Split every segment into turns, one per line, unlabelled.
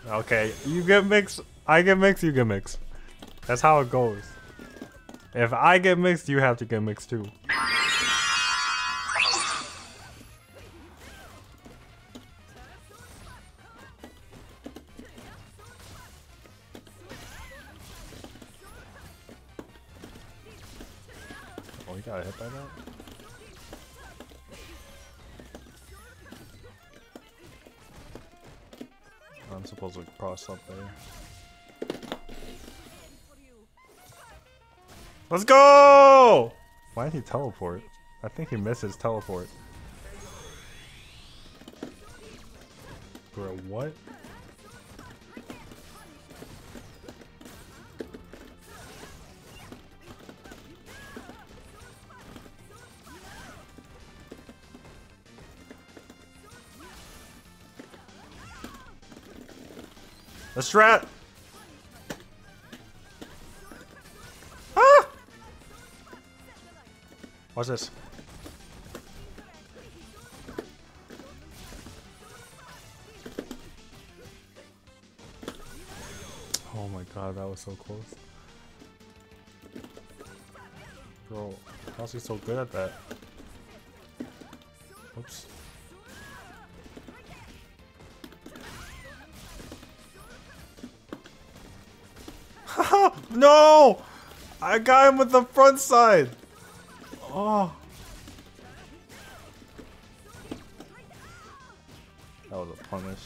Okay, you get mixed, I get mixed, you get mixed. That's how it goes. If I get mixed, you have to get mixed too. Oh, you got hit by that? I'm supposed to cross up there. Let's go! Why did he teleport? I think he missed his teleport. Bro, what? The strat! Ah! Watch this. Oh my god, that was so close. Bro, how's he so good at that? Oops. No! I got him with the front side! Oh. That was a punish.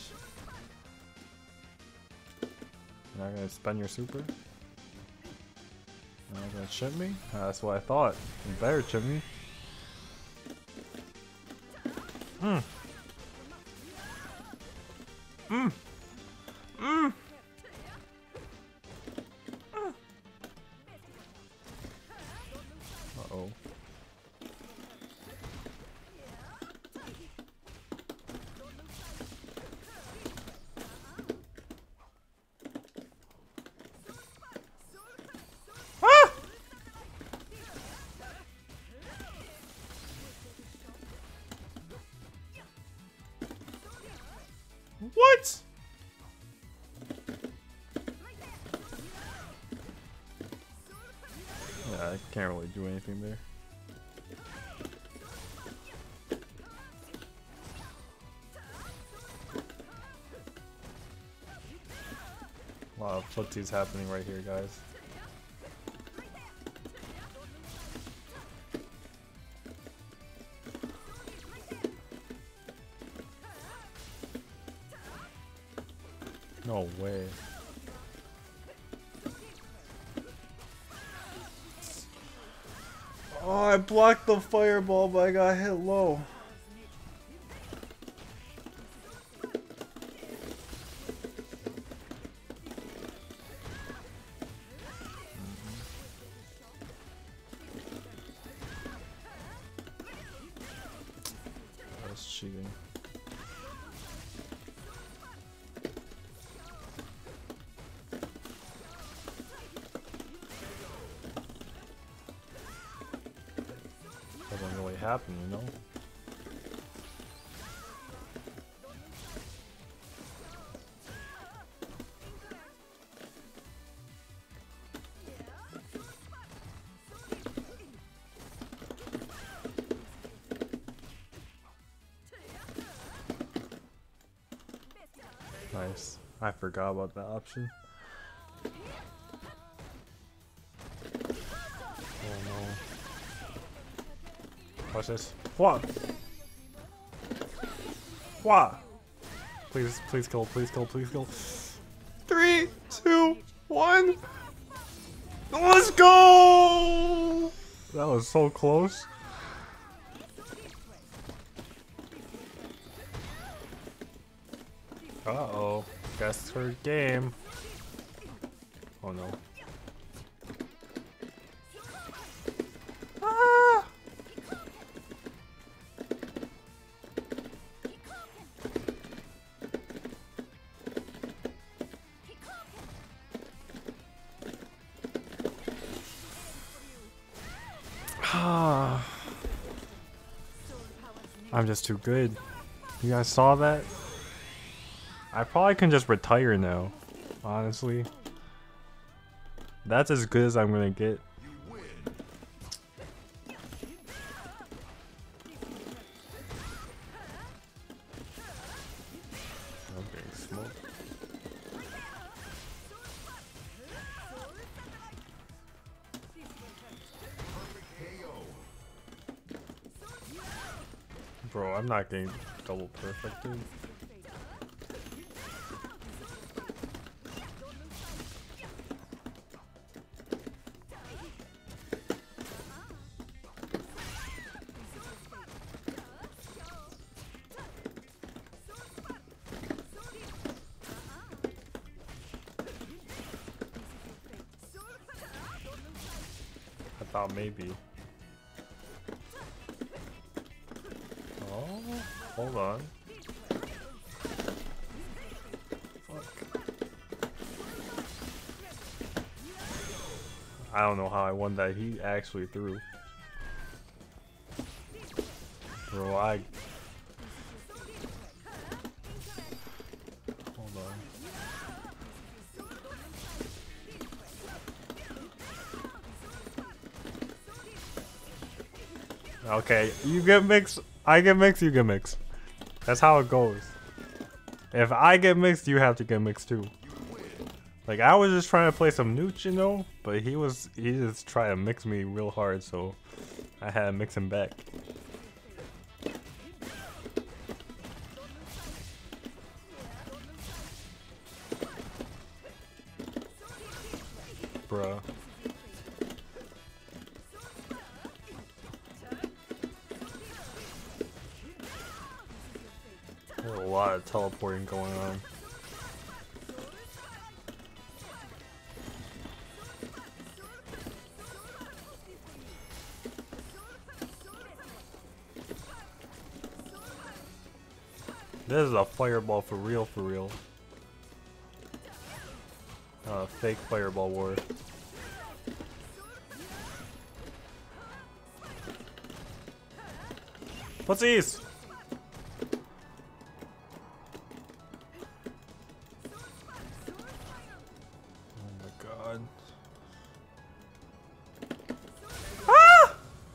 You're not gonna spend your super? You're not gonna chip me? That's what I thought. You better chip me. Mm. Mm. Mm. Uh-oh. Ah! What? Yeah, I can't really do anything there. A lot of footsies happening right here, guys. No way. Oh, I blocked the fireball, but I got hit low. That's cheating. Doesn't really happen, you know? Nice. I forgot about that option. Oh no. Watch this. What? What? Please, please kill, please kill, please kill. 3, 2, 1. Let's go! That was so close. Uh-oh. Guess her game. Oh no. Ah! I'm just too good. You guys saw that? I probably can just retire now. Honestly. That's as good as I'm gonna get. I'm getting smoked. Bro, I'm not getting double perfected. I thought maybe. Oh, hold on. Fuck. I don't know how I won that. He actually threw. Bro, hold on. Okay, you get mixed, I get mixed, you get mixed. That's how it goes. If I get mixed, you have to get mixed too. Like, I was just trying to play some Nooch, you know? But he just tried to mix me real hard, so I had to mix him back. Bruh. There's a lot of teleporting going on. This is a fireball for real, for real. Fake fireball war. What's these? Oh my god. Ah!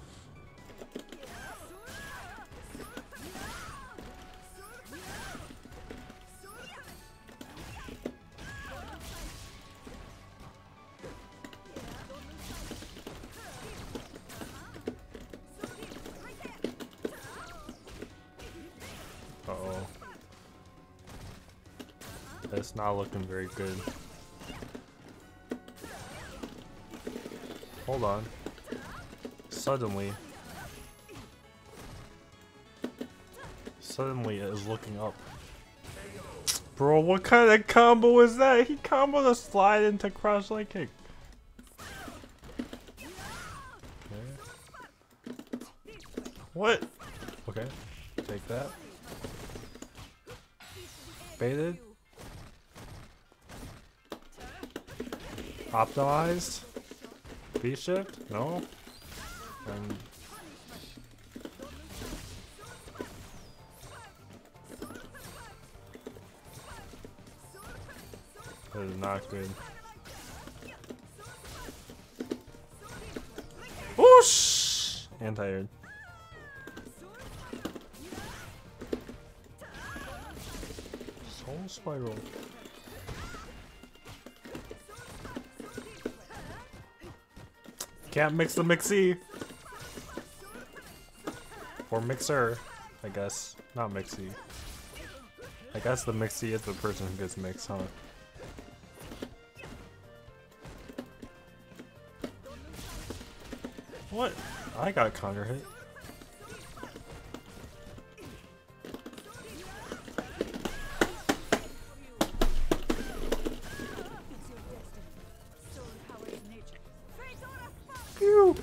Uh-oh. That's not looking very good. Hold on. Suddenly it is looking up. Bro, what kind of combo is that? He comboed a slide into crouch leg kick. Okay. What? Okay. Take that. Baited. Optimized. B shift? No. And that is not good. Whoosh! Anti-air. Soul spiral. Can't mix the mixie. Or mixer, I guess. Not mixie. I guess the mixie is the person who gets mixed, huh? What? I got counter hit. Phew.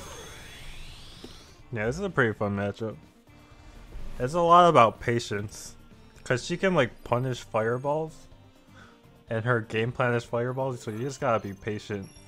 Yeah, this is a pretty fun matchup. It's a lot about patience. Because she can like punish fireballs. And her game plan is fireballs, so you just gotta be patient.